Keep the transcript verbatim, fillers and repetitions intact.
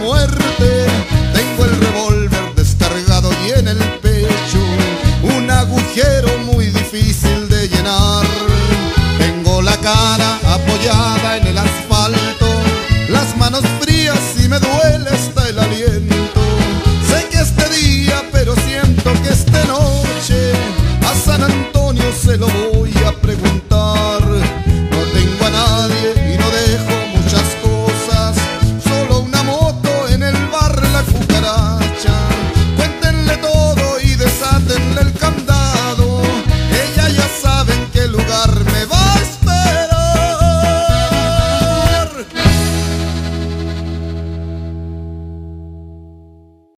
muerte. Tengo el revólver descargado y en el pecho un agujero muy difícil de llenar. Tengo la cara apoyada en el asfalto, las manos frías y me duele hasta el aliento. Sé que este día, pero siento que esta noche a San Antonio se lo voy a preguntar.